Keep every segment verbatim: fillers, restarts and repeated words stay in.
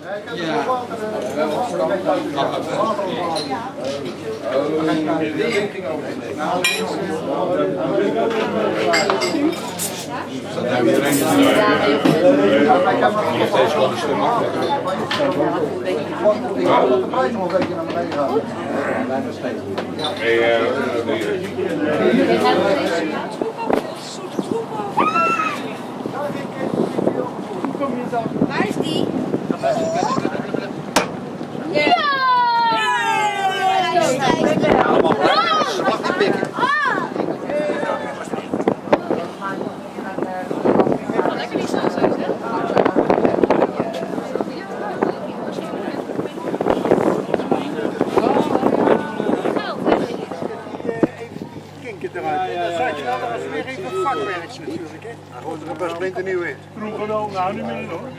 Ja, wel wat veranderd. Dat nou iedereen is nu. Nog steeds gewoon een stuk makkelijker. Ja, dat de prijs nog een beetje naar beneden gaat. Bijna steeds. Nee, eh, waar is die? Ja! Lekker die saus, hè? Dat is weer even een vakwerkje natuurlijk, hè? Hij gooit er een best splinternieuw in. Vroeger wel, nou niet meer hoor.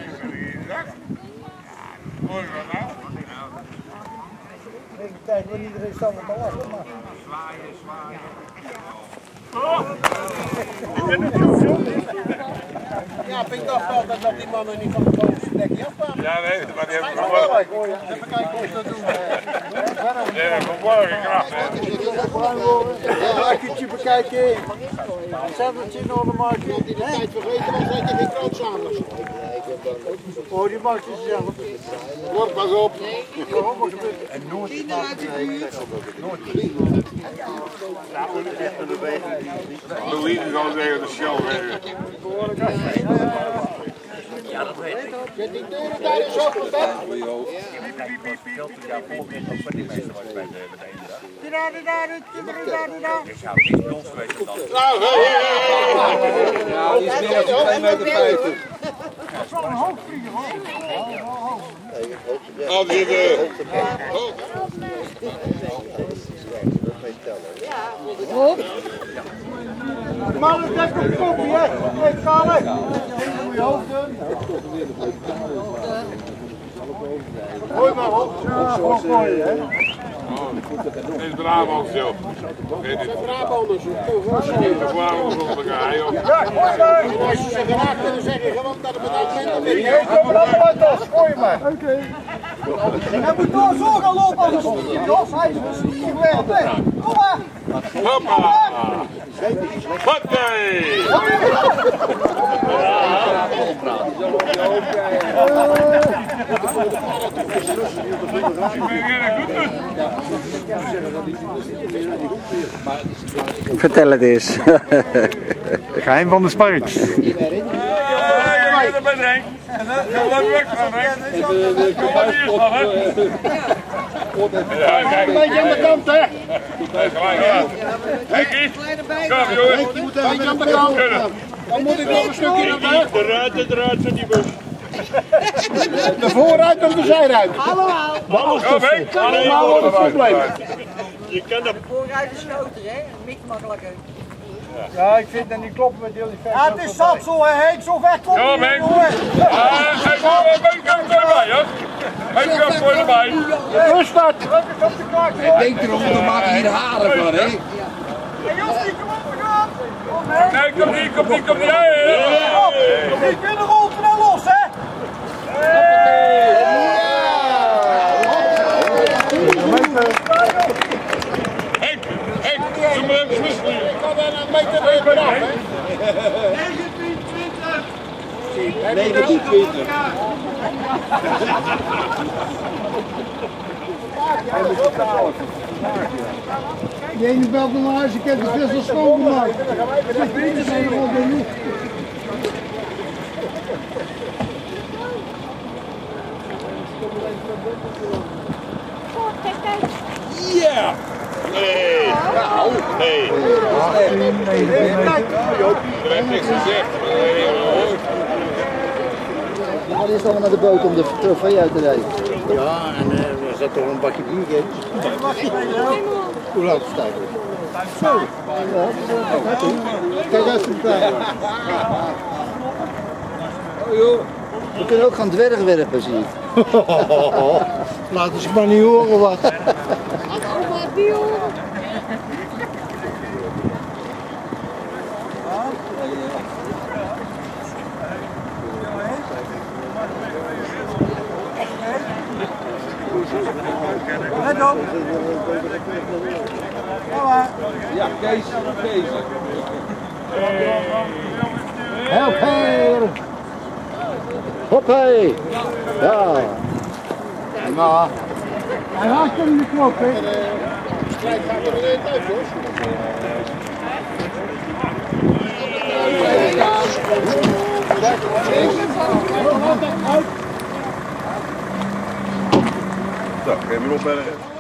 mooi wat nou? Deze tijd wil iedereen staan op de lachen, maar... Zwaaien, zwaaien. Ja, ik dacht altijd dat die mannen niet van de bovenste dekje afkwamen. Ja, nee, maar die hebben verborgen. Even kijken hoe ze dat doen. Die hebben verborgen kracht, hè. Een akkertje bekijken. Zetteltje in orde maken. Die de tijd vergeten was, dat je geen kroot samen. Oh, die maakt je zelf. Word pas op. En nooit is Louis is al tegen de show, hè. Ja, dat weet ik. Zet die deuren daar eens open, hè? Ja, die is meer dan twee meter vijftig. Dat is wel een hoogvlieger, hoor. Al die de... Man, dat is een kopie, hè? Hé, Karel. Moet je hoofd doen. Gooi maar op. Ja, gewoon gooien, hè? Dit is Brabant, joh. Dit is Brabanders, de Brabanders onder elkaar, joh. ja, gooi maar. Als je ze geraakt kunnen zeggen, gewoon dat het bedrijf bent. Nee, kom maar op uit ons. Gooi maar. Oké. Hij moet door zo gaan lopen als een stier, Jos. Hij is een stierwerk, hè? Kom maar. Hoppa! Hoppé! Vertel het eens. Geheim van de Sparks. Ja, je bent er met Henk. Ga maar weg van Henk. Kom maar hier van, hè. Ja, kijk. Een beetje aan de kant, hè? Nee, gelijk, ja. Henkie, kom jongen. Je moet even aan de kant. Dan moet ik nog een stukje naar buiten. De ruit, de ruit van die bus. De vooruit of de zijruit? Hallo, hallo. Kom Henk. Allemaal wordt het probleem. Je kan dat... Vooruit is groter, hè? Miet makkelijker. Ja, ik vind dat niet kloppen met jullie vet. Ja, het is zat zo, hè, Henk. Zo ver komt Kom Henk. Hij gaat wel een kant erbij, hè. Hij gaat voor erbij. Rust dat. Ik denk erom, we maken hier haren van, hè? Nee, kom niet, kom niet, kom niet. Je kunt er al snel los, hè? Henk, Henk, doe maar even zwisselen. Ik kan er een meter weer vanaf, hè? negentien twintig. Die ene belt naar huis, ik heb de vissel schoongemaakt. Zeg, weet je, zijn er al genoeg. Ja! Nee! Nou, nee! Er heeft niks gezegd. Wat is dan naar de boot om de trofee uit te rijden? Ja, en uh, er zat toch een bakje bier in. Hoe lang is het eigenlijk? Zo. Kijk uit de tijd. We kunnen ook gaan dwergwerpen, zie ik. Laten ze maar niet horen wat. Oma, die horen. Let op. Ja, Kees, Kees. Help her! Hoppé! Ja! Nou. Hij raakt er in de knop, hè? Strijd gaat er weer uit, hoor. Zo, kun je me opbergen?